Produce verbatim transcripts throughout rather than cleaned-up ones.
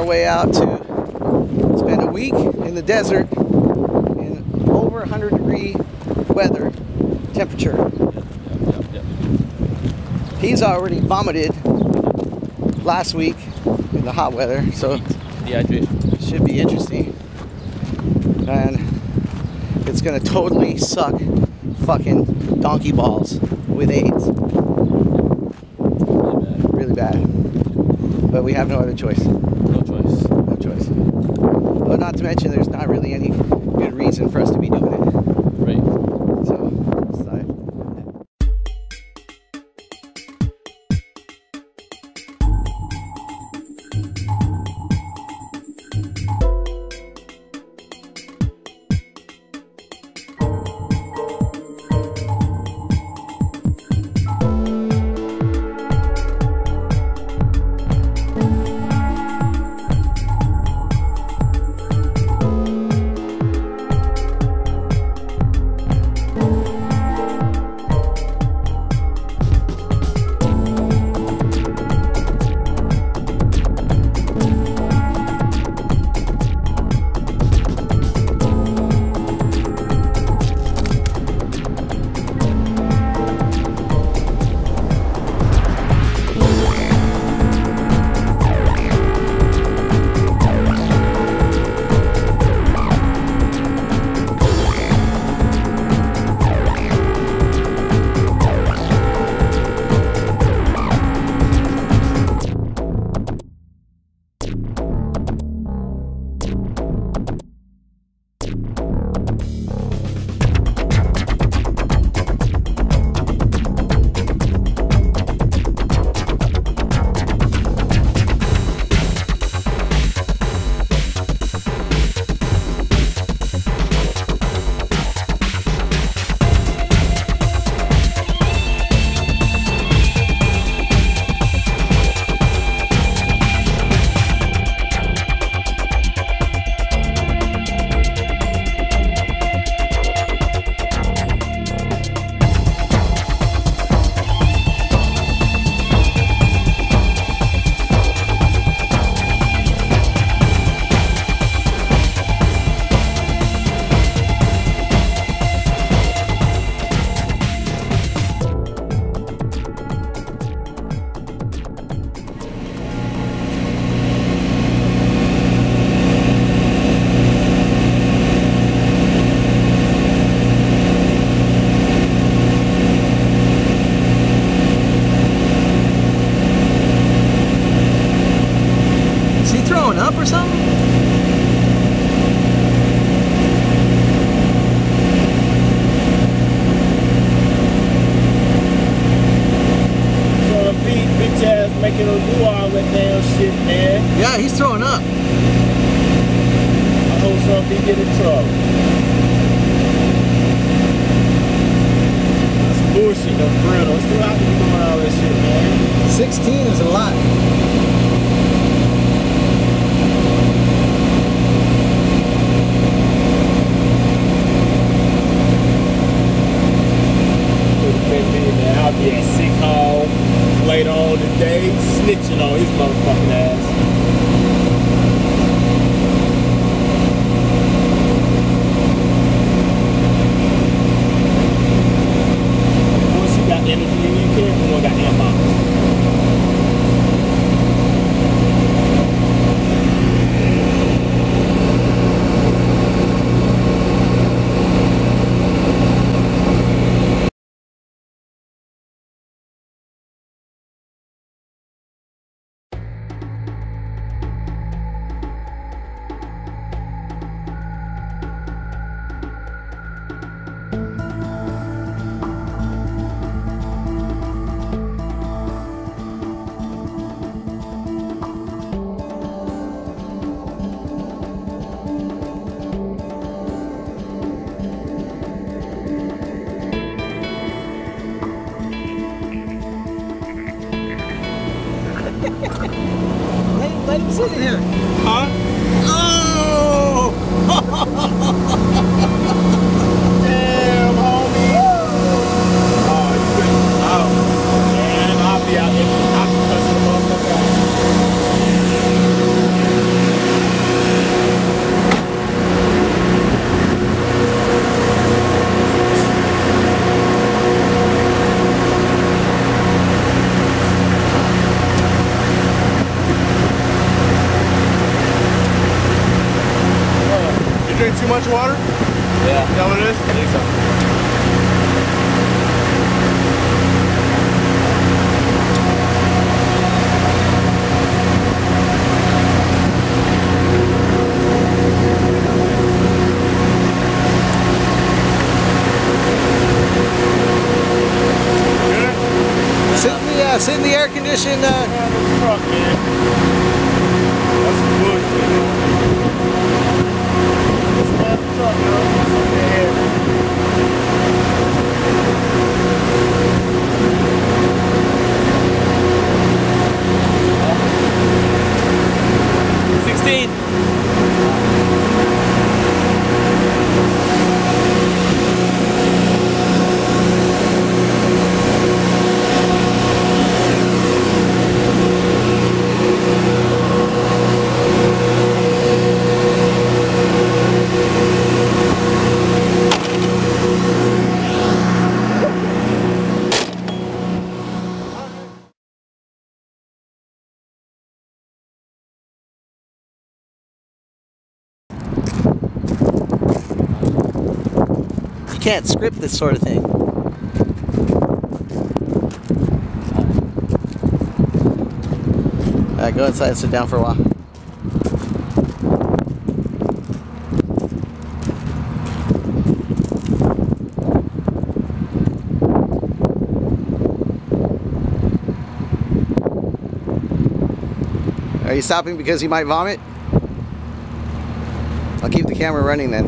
way out to spend a week in the desert in over one hundred degree weather temperature. Yep, yep, yep. He's already vomited last week in the hot weather, so dehydration. it should be interesting. And it's gonna totally suck fucking donkey balls with AIDS. Really bad. But we have no other choice. No choice. No choice. But not to mention, there's not really any good reason for us to be doing it. Right. So, it's like, up or something? So big bitch ass making her do all that damn shit, man. Yeah, he's throwing up. I hope some be get in trouble. That's bullshit, no for real. It's too hot to be doing all that shit, man. sixteen is a lot. I'll be at sick hall later on today, snitching on his motherfucking ass. Once you got energy in your kid, you don't got damn box. let, let him sit in here. Huh? Oh! Damn, homie. Oh, you couldn't. Oh, man, I'll be out there. I'll be cussing the motherfucker out. You drink too much water? Yeah. Is that what it is? I think so. Sit in the, uh, sit in the air conditioned. Uh, Truck, man. That's some bullshit, man. Let's grab the truck, yo. It's up in the air. sixteen. you can't script this sort of thing. All right, go inside and sit down for a while. Are you stopping because you might vomit? I'll keep the camera running then.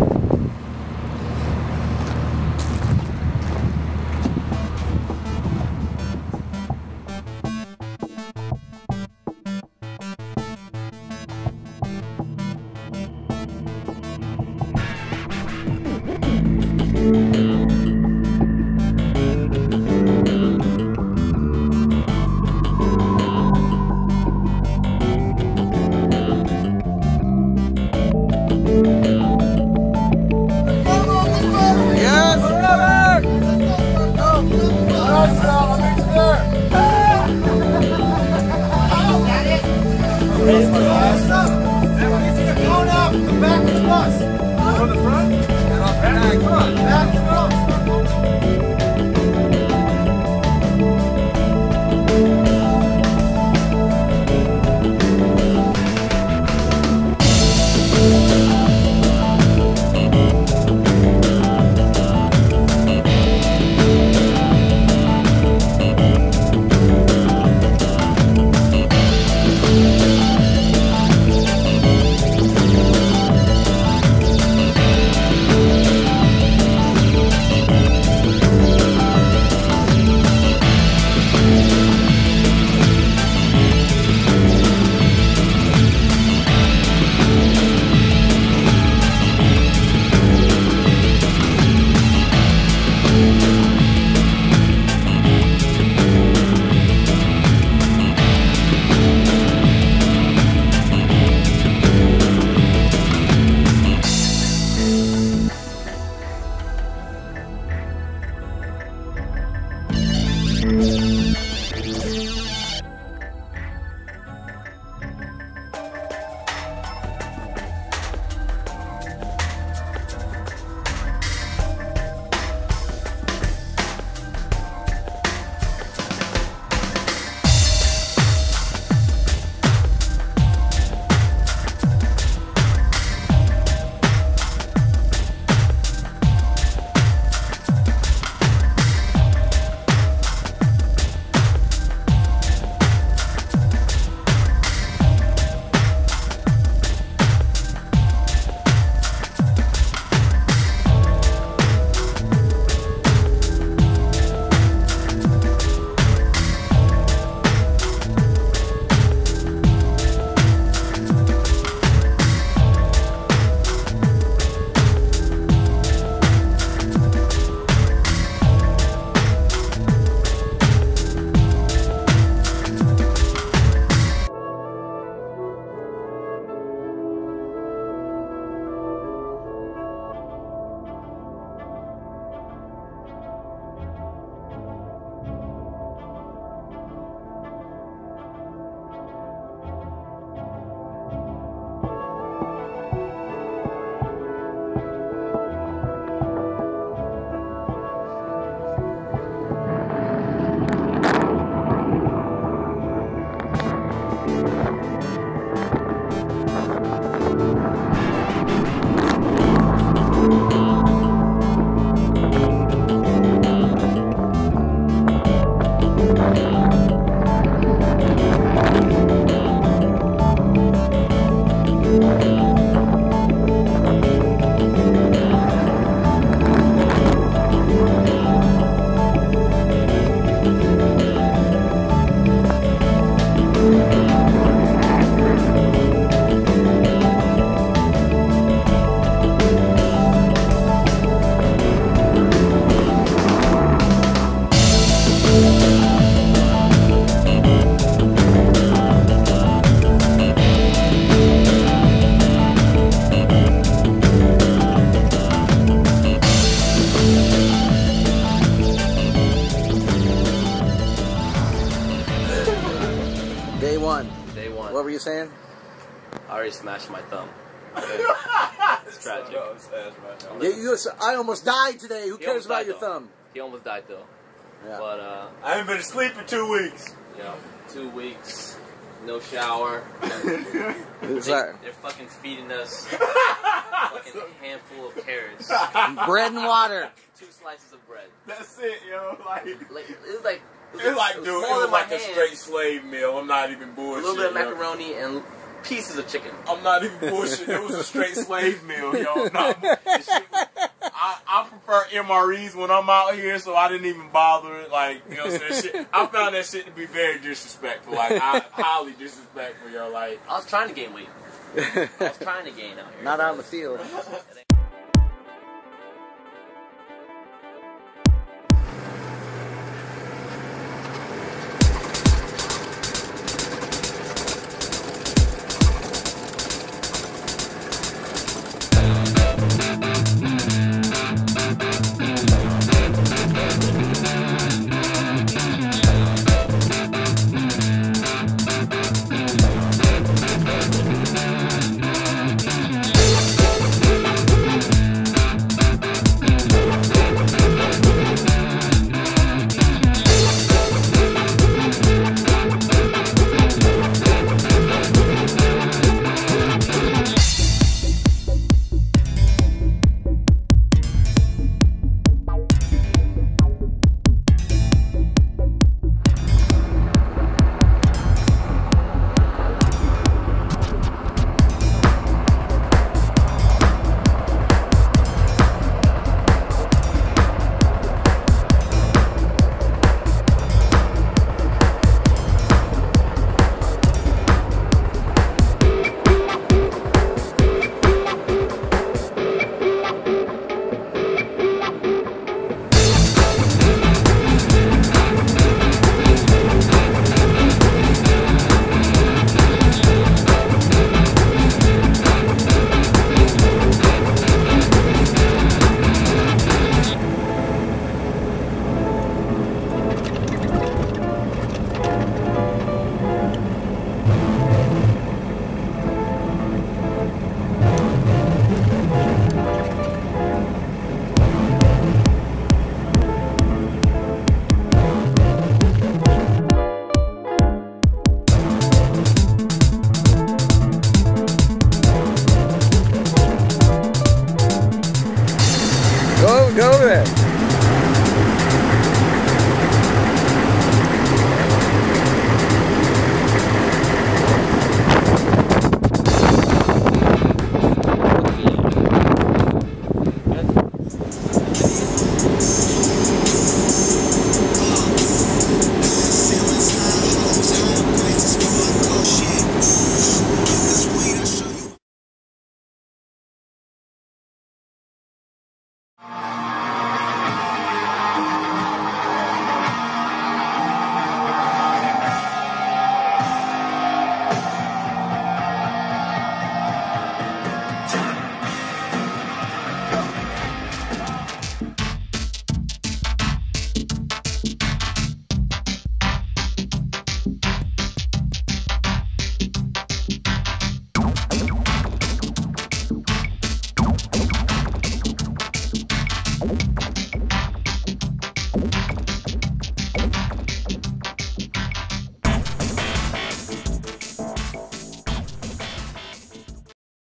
you saying? I already smashed my thumb. It's tragic. Yeah, you, I almost died today. Who He cares almost about died, your though. thumb? He almost died though. Yeah. But uh, I haven't been asleep in two weeks. yeah, two weeks, no shower. It's They, like they're fucking feeding us a fucking handful of carrots, bread and water. two slices of bread. That's it, yo. Like, Like it was like it was, it's like, it was dude, it smaller was than my like a hand. straight slave meal. I'm not even A bullshit. little bit of yo. macaroni and pieces of chicken. I'm not even bullshit. It was a straight slave meal, yo. I'm not, this shit was, I, I prefer M R Es when I'm out here, so I didn't even bother. Like, you know what I'm saying? Shit, I found that shit to be very disrespectful. Like, I, highly disrespectful, yo. Like, I was trying to gain weight. I was trying to gain out here. Not out in the field. It ain't-